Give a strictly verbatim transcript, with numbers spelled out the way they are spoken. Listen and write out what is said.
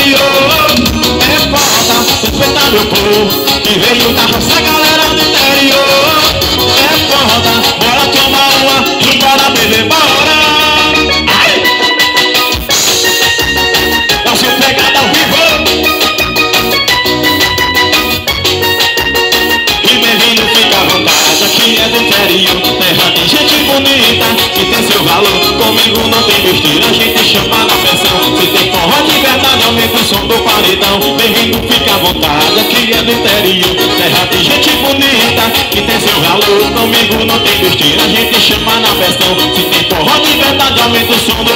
interior. É foda, respeitar meu povo que veio da roça, galera do interior. É foda, bora tomar uma e bora beber, bora. Ai! Nosso pegada ao vivo. E bem-vindo, fica à vontade, aqui é do interior. Terra de gente bonita, que tem seu valor. Comigo não tem besteira, a gente chama na pressão. Se tem forró de verdade, aumenta o som do paredão. Bem-vindo, fica à vontade, aqui é do interior. Terra de gente bonita, que tem seu valor. Comigo não tem besteira, a gente chama na pressão. Se tem forró de verdade, aumenta o som do